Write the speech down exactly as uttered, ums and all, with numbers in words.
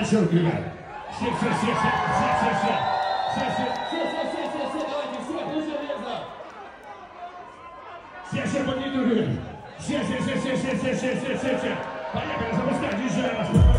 начал, ребят. Все, все, все, все, все, все, все. Все, все, Все, все, все, все, все, давайте, все, лучше лезо. все, все под ниту, ребят. Все, все, все, все, все, все, все, все, все, все. Поехали, запускай, диджей.